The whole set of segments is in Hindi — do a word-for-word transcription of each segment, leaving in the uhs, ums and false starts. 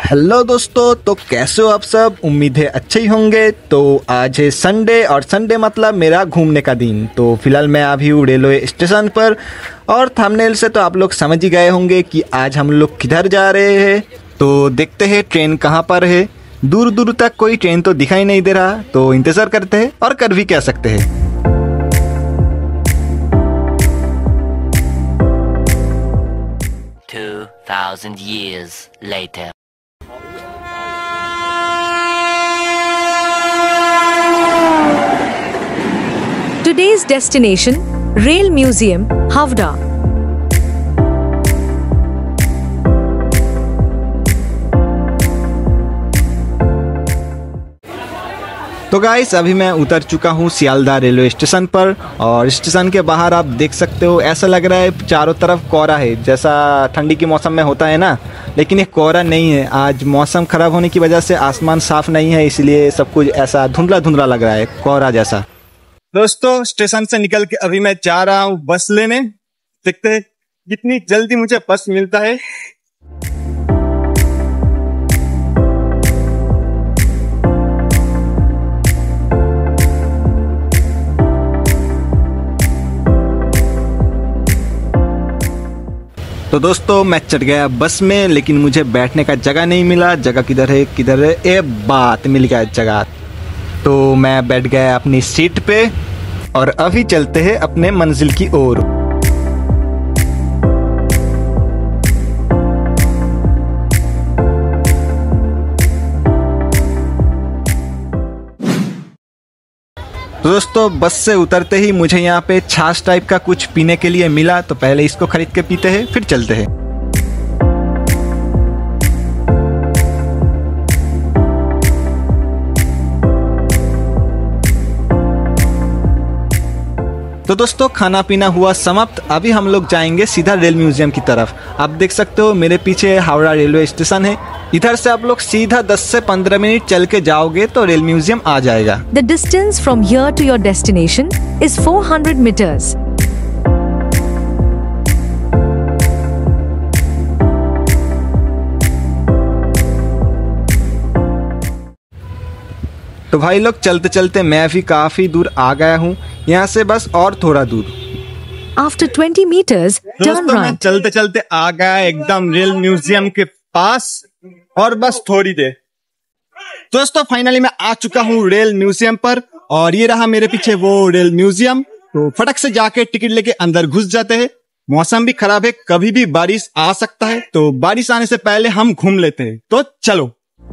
हेलो दोस्तों, तो कैसे हो आप सब। उम्मीद है अच्छे ही होंगे। तो आज है संडे और संडे मतलब मेरा घूमने का दिन। तो फिलहाल मैं अभी हूँ रेलवे स्टेशन पर और थंबनेल से तो आप लोग समझ ही गए होंगे कि आज हम लोग किधर जा रहे हैं। तो देखते हैं ट्रेन कहाँ पर है। दूर दूर तक कोई ट्रेन तो दिखाई नहीं दे रहा, तो इंतज़ार करते हैं और कर भी क्या सकते हैं। Two thousand years later. Today's destination, Rail Museum, Havda. तो गाइस, अभी मैं उतर चुका हूँ सियालदह रेलवे स्टेशन पर और स्टेशन के बाहर आप देख सकते हो ऐसा लग रहा है चारों तरफ कोहरा है, जैसा ठंडी के मौसम में होता है ना। लेकिन ये कोहरा नहीं है। आज मौसम ख़राब होने की वजह से आसमान साफ नहीं है, इसलिए सब कुछ ऐसा धुंधला धुंधला लग रहा है, कोहरा जैसा। दोस्तों, स्टेशन से निकल के अभी मैं जा रहा हूँ बस लेने। देखते हैं कितनी जल्दी मुझे बस मिलता है। तो दोस्तों, मैं चढ़ गया बस में, लेकिन मुझे बैठने का जगह नहीं मिला। जगह किधर है किधर है, ए बात मिल गया जगह। तो मैं बैठ गया अपनी सीट पे और अभी चलते हैं अपने मंजिल की ओर। दोस्तों, बस से उतरते ही मुझे यहाँ पे छाछ टाइप का कुछ पीने के लिए मिला, तो पहले इसको खरीद के पीते हैं फिर चलते हैं। तो दोस्तों, खाना पीना हुआ समाप्त। अभी हम लोग जाएंगे सीधा रेल म्यूजियम की तरफ। आप देख सकते हो मेरे पीछे हावड़ा रेलवे स्टेशन है। इधर से आप लोग सीधा दस से पंद्रह मिनट चल के जाओगे तो रेल म्यूजियम आ जाएगा। The distance from here to your destination is four hundred meters. तो भाई लोग, चलते चलते मैं भी काफी दूर आ गया हूँ। यहाँ से बस और थोड़ा दूर। After twenty meters, turn दोस्तों, मैं right. चलते चलते आ गया एकदम रेल म्यूजियम के पास और बस थोड़ी देर। दोस्तों, फाइनली मैं आ चुका हूँ रेल म्यूजियम पर और ये रहा मेरे पीछे वो रेल म्यूजियम। तो फटक से जाके टिकट लेके अंदर घुस जाते हैं। मौसम भी खराब है, कभी भी बारिश आ सकता है, तो बारिश आने से पहले हम घूम लेते हैं। तो चलो।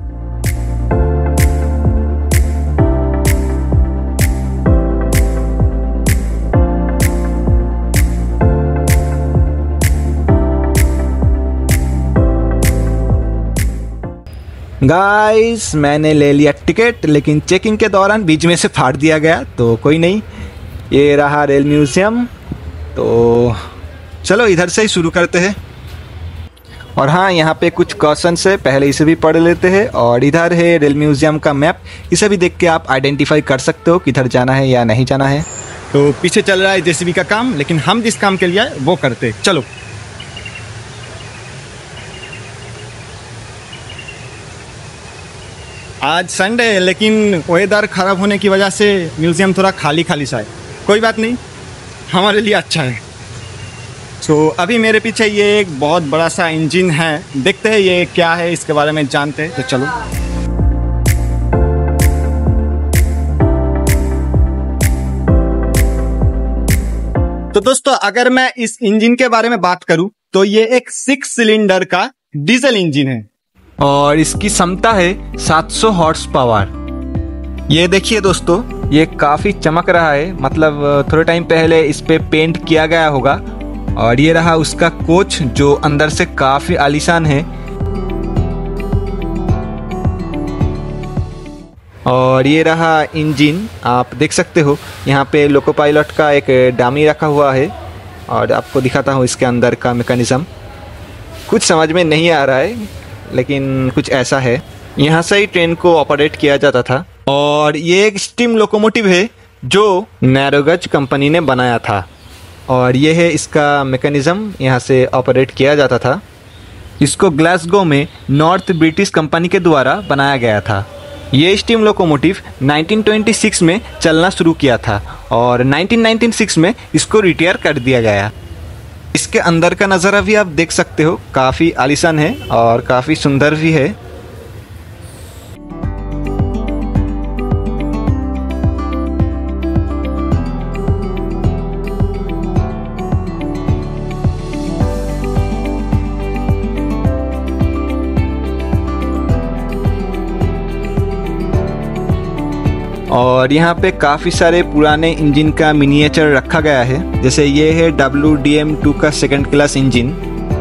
गाइस, मैंने ले लिया टिकट, लेकिन चेकिंग के दौरान बीच में से फाड़ दिया गया, तो कोई नहीं। ये रहा रेल म्यूजियम। तो चलो इधर से ही शुरू करते हैं। और हाँ, यहाँ पे कुछ क्वेश्चन है, पहले इसे भी पढ़ लेते हैं। और इधर है रेल म्यूजियम का मैप, इसे भी देख के आप आइडेंटिफाई कर सकते हो किधर जाना है या नहीं जाना है। तो पीछे चल रहा है जेसीबी का काम, लेकिन हम जिस काम के लिए आए वो करते। चलो। आज संडे है, लेकिन वेदर खराब होने की वजह से म्यूजियम थोड़ा खाली खाली सा है। कोई बात नहीं, हमारे लिए अच्छा है। तो अभी मेरे पीछे ये एक बहुत बड़ा सा इंजन है, देखते हैं ये क्या है, इसके बारे में जानते हैं। तो चलो। तो दोस्तों, अगर मैं इस इंजन के बारे में बात करूं तो ये एक सिक्स सिलेंडर का डीजल इंजन है और इसकी क्षमता है सात सौ हॉर्स पावर। ये देखिए दोस्तों, ये काफ़ी चमक रहा है, मतलब थोड़े टाइम पहले इस पे पेंट किया गया होगा। और ये रहा उसका कोच, जो अंदर से काफ़ी आलीशान है। और ये रहा इंजन, आप देख सकते हो यहाँ पे लोको पायलट का एक डामी रखा हुआ है। और आपको दिखाता हूँ इसके अंदर का मैकेनिज्म। कुछ समझ में नहीं आ रहा है, लेकिन कुछ ऐसा है। यहाँ से ही ट्रेन को ऑपरेट किया जाता था। और ये एक स्टीम लोकोमोटिव है जो नैरोगेज कंपनी ने बनाया था। और ये है इसका मैकेनिज्म, यहाँ से ऑपरेट किया जाता था। इसको ग्लासगो में नॉर्थ ब्रिटिश कंपनी के द्वारा बनाया गया था। ये steam locomotive nineteen twenty six में चलना शुरू किया था और नाइनटीन नाइंटी सिक्स में इसको रिटायर कर दिया गया। इसके अंदर का नज़ारा भी आप देख सकते हो, काफ़ी आलीशान है और काफ़ी सुंदर भी है। और यहाँ पे काफ़ी सारे पुराने इंजन का मिनिएचर रखा गया है, जैसे ये है डब्ल्यू डी एम टू का सेकंड क्लास इंजन।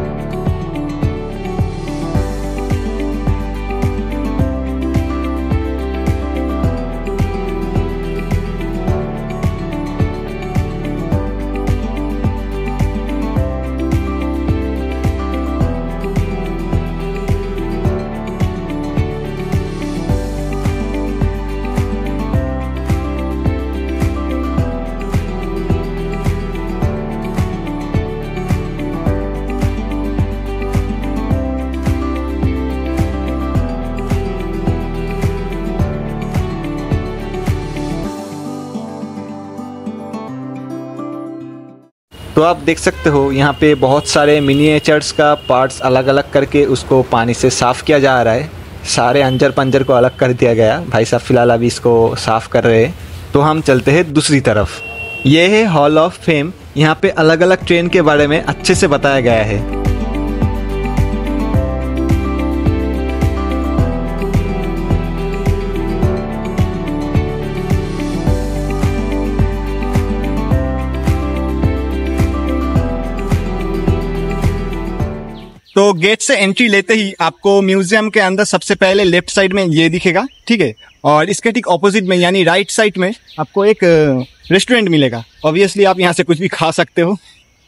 तो आप देख सकते हो यहाँ पे बहुत सारे मिनिएचर्स का पार्ट्स अलग अलग करके उसको पानी से साफ़ किया जा रहा है। सारे अंजर पंजर को अलग कर दिया गया। भाई साहब फ़िलहाल अभी इसको साफ़ कर रहे हैं। तो हम चलते हैं दूसरी तरफ। ये है हॉल ऑफ फेम। यहाँ पे अलग अलग ट्रेन के बारे में अच्छे से बताया गया है। तो गेट से एंट्री लेते ही आपको म्यूजियम के अंदर सबसे पहले लेफ्ट साइड में ये दिखेगा, ठीक है। और इसके ठीक ऑपोजिट में यानी राइट साइड में आपको एक रेस्टोरेंट मिलेगा। ऑब्वियसली आप यहाँ से कुछ भी खा सकते हो।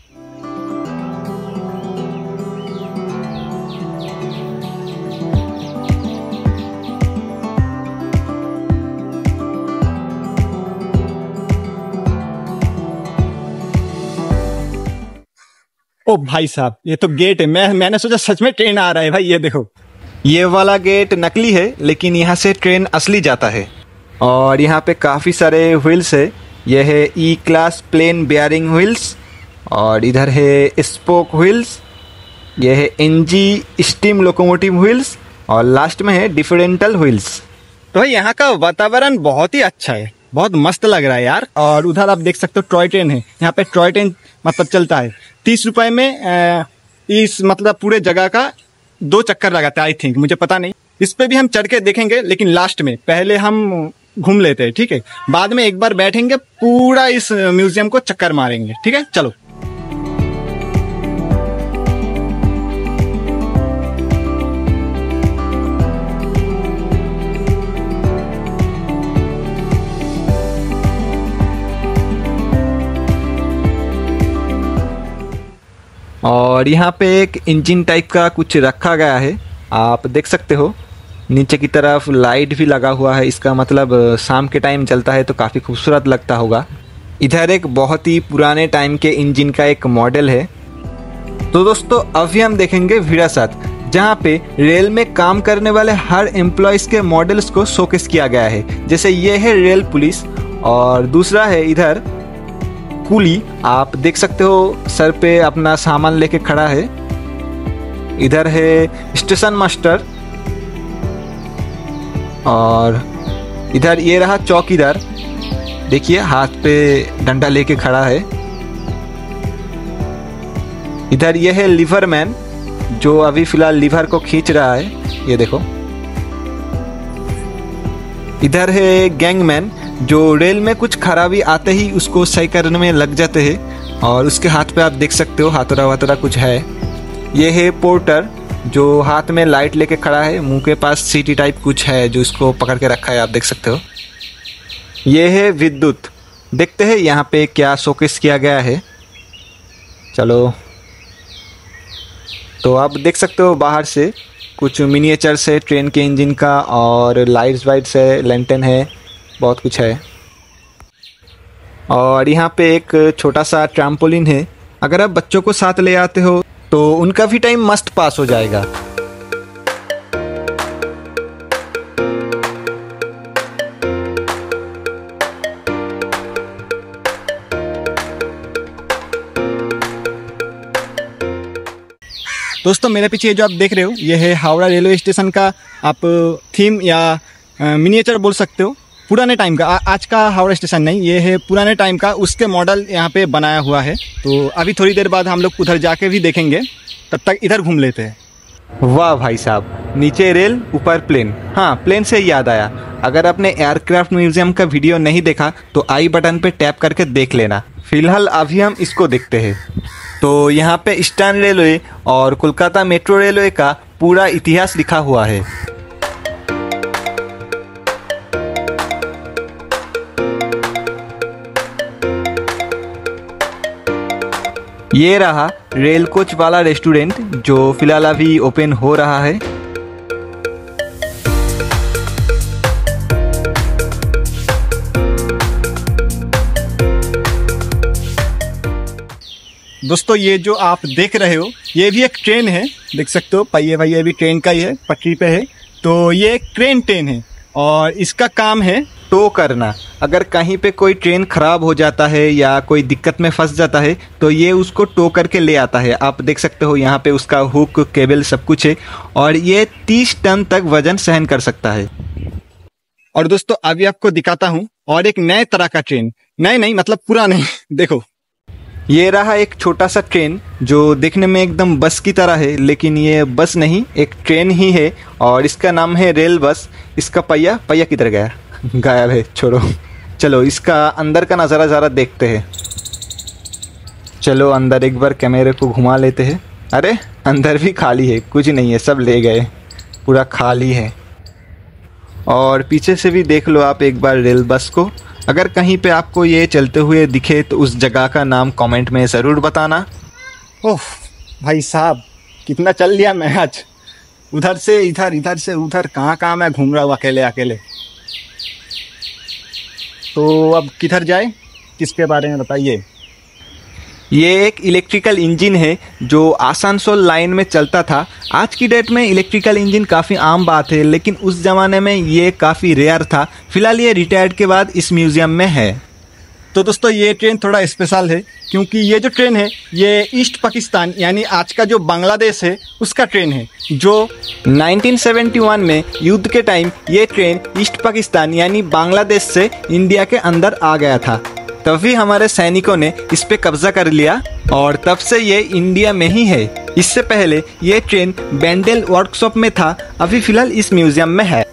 ओ भाई साहब, ये तो गेट है। मैं मैंने सोचा सच में ट्रेन आ रहा है। भाई ये देखो, ये वाला गेट नकली है लेकिन यहाँ से ट्रेन असली जाता है। और यहाँ पे काफ़ी सारे व्हील्स है। ये है E class plain bearing wheels और इधर है स्पोक व्हील्स। ये है N G steam locomotive wheels और लास्ट में है डिफरेंटल व्हील्स। तो भाई यहाँ का वातावरण बहुत ही अच्छा है, बहुत मस्त लग रहा है यार। और उधर आप देख सकते हो टॉय ट्रेन है। यहाँ पे टॉय ट्रेन मतलब चलता है तीस रुपए में। इस मतलब पूरे जगह का दो चक्कर लगाता है आई थिंक, मुझे पता नहीं। इस पे भी हम चढ़ के देखेंगे लेकिन लास्ट में, पहले हम घूम लेते हैं, ठीक है। बाद में एक बार बैठेंगे, पूरा इस म्यूजियम को चक्कर मारेंगे, ठीक है। चलो। और यहाँ पे एक इंजन टाइप का कुछ रखा गया है, आप देख सकते हो। नीचे की तरफ लाइट भी लगा हुआ है, इसका मतलब शाम के टाइम चलता है तो काफ़ी खूबसूरत लगता होगा। इधर एक बहुत ही पुराने टाइम के इंजन का एक मॉडल है। तो दोस्तों अभी हम देखेंगे विरासत, जहाँ पे रेल में काम करने वाले हर एम्प्लॉयज़ के मॉडल्स को शोकेस किया गया है। जैसे ये है रेल पुलिस और दूसरा है इधर कुली। आप देख सकते हो सर पे अपना सामान लेके खड़ा है। इधर है स्टेशन मास्टर और इधर ये रहा चौकीदार। देखिए हाथ पे डंडा लेके खड़ा है। इधर ये है लीवर मैन जो अभी फिलहाल लीवर को खींच रहा है, ये देखो। इधर है गैंगमैन जो रेल में कुछ खराबी आते ही उसको सही करने में लग जाते हैं और उसके हाथ पे आप देख सकते हो हाथोड़ा वाथोड़ा कुछ है। ये है पोर्टर जो हाथ में लाइट लेके खड़ा है, मुंह के पास सीटी टाइप कुछ है जो इसको पकड़ के रखा है, आप देख सकते हो। ये है विद्युत। देखते हैं यहाँ पे क्या शोकेस किया गया है। चलो, तो आप देख सकते हो बाहर से कुछ मिनिएचर्स है ट्रेन के इंजन का और लाइट्स वाइट्स है, लैंटर्न है, बहुत कुछ है। और यहाँ पे एक छोटा सा ट्रैम्पोलिन है। अगर आप बच्चों को साथ ले आते हो तो उनका भी टाइम मस्त पास हो जाएगा। दोस्तों मेरे पीछे ये जो आप देख रहे हो ये है हावड़ा रेलवे स्टेशन का आप थीम या मिनिएचर बोल सकते हो। पुराने टाइम का, आ, आज का हावड़ा स्टेशन नहीं, ये है पुराने टाइम का, उसके मॉडल यहाँ पे बनाया हुआ है। तो अभी थोड़ी देर बाद हम लोग उधर जाके भी देखेंगे, तब तक इधर घूम लेते हैं। वाह भाई साहब, नीचे रेल ऊपर प्लेन। हाँ, प्लेन से याद आया, अगर आपने एयरक्राफ्ट म्यूजियम का वीडियो नहीं देखा तो आई बटन पे टैप करके देख लेना। फिलहाल अभी हम इसको देखते हैं। तो यहाँ पे ईस्टर्न रेलवे और कोलकाता मेट्रो रेलवे का पूरा इतिहास लिखा हुआ है। ये रहा रेल कोच वाला रेस्टोरेंट जो फिलहाल अभी ओपन हो रहा है। दोस्तों ये जो आप देख रहे हो ये भी एक ट्रेन है, देख सकते हो पहिए पहिए भी ट्रेन का ही है, पटरी पे है। तो ये एक ट्रेन ट्रेन है और इसका काम है टो करना। अगर कहीं पे कोई ट्रेन खराब हो जाता है या कोई दिक्कत में फंस जाता है तो ये उसको टो करके ले आता है। आप देख सकते हो यहाँ पे उसका हुक, केबल सब कुछ है और ये तीस टन तक वजन सहन कर सकता है। और दोस्तों अभी आपको दिखाता हूँ और एक नए तरह का ट्रेन, नए नहीं मतलब पुराने। देखो ये रहा एक छोटा सा ट्रेन जो देखने में एकदम बस की तरह है, लेकिन ये बस नहीं, एक ट्रेन ही है और इसका नाम है रेल बस। इसका पहिया पहिया किधर गया, गायब है, छोड़ो। चलो इसका अंदर का नज़ारा ज़रा देखते हैं। चलो अंदर एक बार कैमरे को घुमा लेते हैं। अरे अंदर भी खाली है, कुछ नहीं है, सब ले गए, पूरा खाली है। और पीछे से भी देख लो आप एक बार रेल बस को। अगर कहीं पे आपको ये चलते हुए दिखे तो उस जगह का नाम कमेंट में ज़रूर बताना। ओह भाई साहब कितना चल लिया मैं आज, उधर से इधर, इधर से उधर, कहाँ कहाँ मैं घूम रहा हूँ अकेले अकेले। तो अब किधर जाए, किसके बारे में बताइए। ये एक इलेक्ट्रिकल इंजन है जो आसनसोल लाइन में चलता था। आज की डेट में इलेक्ट्रिकल इंजन काफ़ी आम बात है, लेकिन उस ज़माने में ये काफ़ी रेयर था। फिलहाल ये रिटायर्ड के बाद इस म्यूज़ियम में है। तो दोस्तों ये ट्रेन थोड़ा स्पेशल है क्योंकि ये जो ट्रेन है ये ईस्ट पाकिस्तान यानी आज का जो बांग्लादेश है उसका ट्रेन है, जो नाइनटीन सेवेंटी वन में युद्ध के टाइम ये ट्रेन ईस्ट पाकिस्तान यानी बांग्लादेश से इंडिया के अंदर आ गया था। तभी हमारे सैनिकों ने इस पे कब्जा कर लिया और तब से ये इंडिया में ही है। इससे पहले ये ट्रेन बैंडेल वर्कशॉप में था, अभी फिलहाल इस म्यूजियम में है।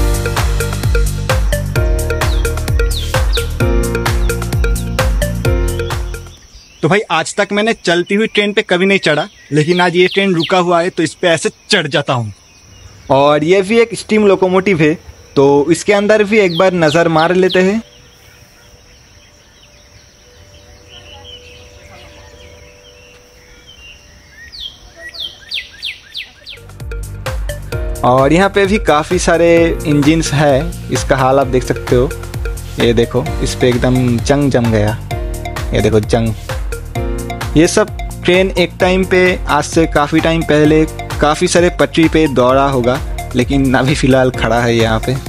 तो भाई आज तक मैंने चलती हुई ट्रेन पे कभी नहीं चढ़ा, लेकिन आज ये ट्रेन रुका हुआ है तो इस पे ऐसे चढ़ जाता हूँ। और ये भी एक स्टीम लोकोमोटिव है, तो इसके अंदर भी एक बार नज़र मार लेते हैं। और यहाँ पे भी काफ़ी सारे इंजिन्स है, इसका हाल आप देख सकते हो। ये देखो इस पे एकदम जंग जम गया, ये देखो जंग। ये सब ट्रेन एक टाइम पे, आज से काफ़ी टाइम पहले काफ़ी सारे पटरी पे दौड़ा होगा, लेकिन अभी फ़िलहाल खड़ा है यहाँ पे।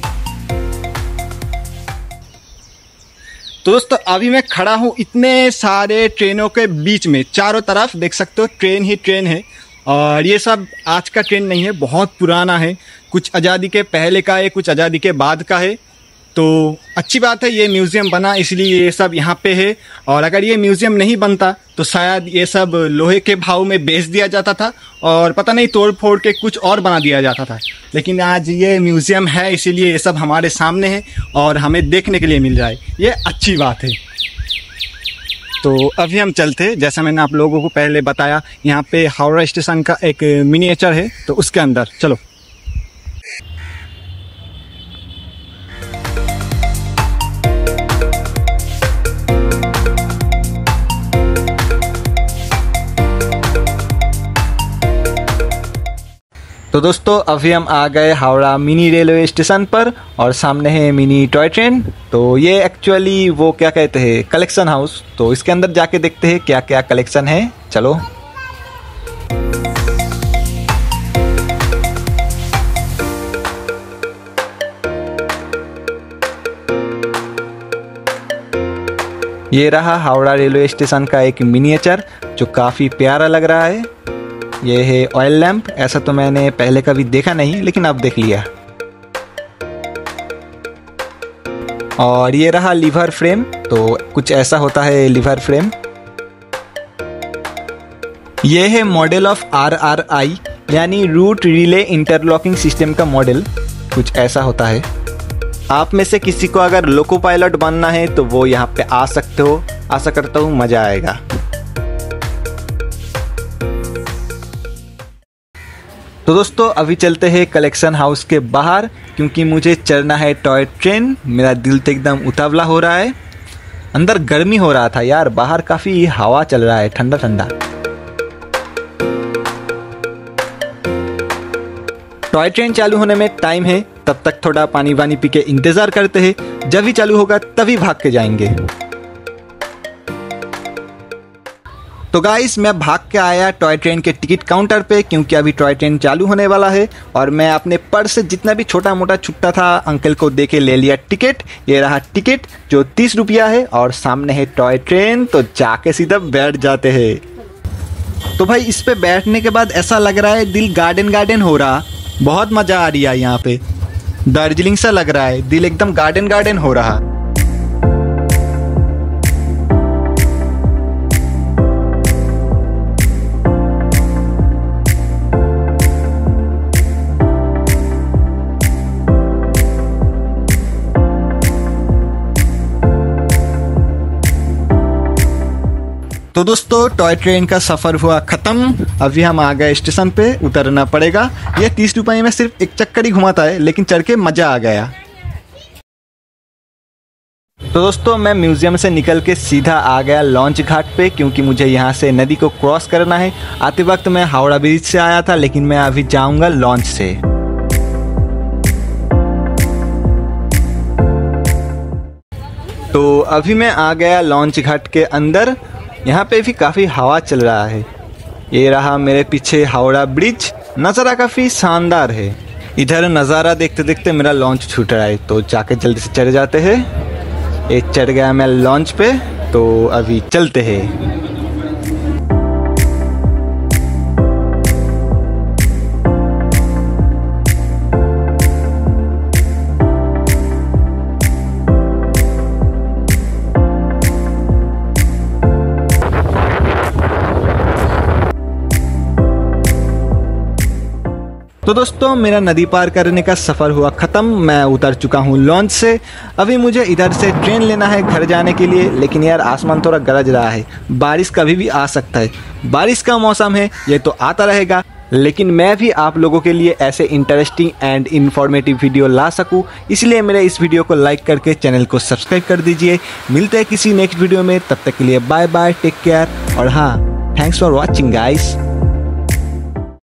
तो दोस्तों अभी मैं खड़ा हूँ इतने सारे ट्रेनों के बीच में, चारों तरफ देख सकते हो ट्रेन ही ट्रेन है। और ये सब आज का ट्रेन नहीं है, बहुत पुराना है, कुछ आज़ादी के पहले का है, कुछ आज़ादी के बाद का है। तो अच्छी बात है ये म्यूज़ियम बना, इसलिए ये सब यहाँ पे है। और अगर ये म्यूज़ियम नहीं बनता तो शायद ये सब लोहे के भाव में बेच दिया जाता था और पता नहीं तोड़ फोड़ के कुछ और बना दिया जाता था। लेकिन आज ये म्यूज़ियम है, इसीलिए ये सब हमारे सामने है और हमें देखने के लिए मिल रहा है, ये अच्छी बात है। तो अभी हम चलते, जैसा मैंने आप लोगों को पहले बताया, यहाँ पे हावड़ा स्टेशन का एक मिनिएचर है, तो उसके अंदर चलो। तो दोस्तों अभी हम आ गए हावड़ा मिनी रेलवे स्टेशन पर और सामने है मिनी टॉय ट्रेन। तो ये एक्चुअली वो क्या कहते हैं, कलेक्शन हाउस। तो इसके अंदर जाके देखते हैं क्या क्या कलेक्शन है, चलो। ये रहा हावड़ा रेलवे स्टेशन का एक मिनिएचर जो काफ़ी प्यारा लग रहा है। ये है ऑयल लैंप, ऐसा तो मैंने पहले कभी देखा नहीं लेकिन अब देख लिया। और ये रहा लीवर फ्रेम, तो कुछ ऐसा होता है लीवर फ्रेम। ये है model of R R I यानी रूट रिले इंटरलॉकिंग सिस्टम का मॉडल, कुछ ऐसा होता है। आप में से किसी को अगर लोको पायलट बनना है तो वो यहाँ पे आ सकते हो। आशा करता हूँ मजा आएगा। तो दोस्तों अभी चलते हैं कलेक्शन हाउस के बाहर, क्योंकि मुझे चढ़ना है टॉय ट्रेन। मेरा दिल तो एकदम उतावला हो रहा है। अंदर गर्मी हो रहा था यार, बाहर काफ़ी हवा चल रहा है, ठंडा ठंडा। टॉय ट्रेन चालू होने में टाइम है, तब तक थोड़ा पानी वानी पी के इंतजार करते हैं। जब ही चालू होगा तभी भाग के जाएंगे। तो गाइस मैं भाग के आया टॉय ट्रेन के टिकट काउंटर पे, क्योंकि अभी टॉय ट्रेन चालू होने वाला है। और मैं अपने पर्स से जितना भी छोटा मोटा छुट्टा था अंकल को दे के ले लिया टिकट। ये रहा टिकट जो तीस रुपया है, और सामने है टॉय ट्रेन, तो जाके सीधा बैठ जाते हैं। तो भाई इस पे बैठने के बाद ऐसा लग रहा है दिल गार्डन गार्डन हो रहा, बहुत मजा आ रही है यहाँ पे। दार्जिलिंग सा लग रहा है, दिल एकदम गार्डन गार्डन हो रहा। तो दोस्तों टॉय ट्रेन का सफ़र हुआ ख़त्म। अभी हम आ गए स्टेशन पे, उतरना पड़ेगा। ये तीस रुपये में सिर्फ एक चक्कर ही घुमाता है, लेकिन चढ़ के मज़ा आ गया। तो दोस्तों मैं म्यूज़ियम से निकल के सीधा आ गया लॉन्च घाट पे, क्योंकि मुझे यहाँ से नदी को क्रॉस करना है। आते वक्त मैं हावड़ा ब्रिज से आया था, लेकिन मैं अभी जाऊँगा लॉन्च से। तो अभी मैं आ गया लॉन्च घाट के अंदर। यहाँ पे भी काफ़ी हवा चल रहा है। ये रहा मेरे पीछे हावड़ा ब्रिज, नज़ारा काफ़ी शानदार है। इधर नज़ारा देखते देखते मेरा लॉन्च छूट रहा है, तो जाके जल्दी से चढ़ जाते हैं। ये चढ़ गया मैं लॉन्च पे, तो अभी चलते हैं। तो दोस्तों मेरा नदी पार करने का सफ़र हुआ ख़त्म। मैं उतर चुका हूँ लॉन्च से। अभी मुझे इधर से ट्रेन लेना है घर जाने के लिए, लेकिन यार आसमान थोड़ा गरज रहा है, बारिश कभी भी आ सकता है। बारिश का मौसम है, ये तो आता रहेगा, लेकिन मैं भी आप लोगों के लिए ऐसे इंटरेस्टिंग एंड इन्फॉर्मेटिव वीडियो ला सकूं, इसलिए मेरे इस वीडियो को लाइक करके चैनल को सब्सक्राइब कर दीजिए। मिलते हैं किसी नेक्स्ट वीडियो में, तब तक के लिए बाय बाय, टेक केयर। और हाँ, थैंक्स फॉर वॉचिंग गाइस।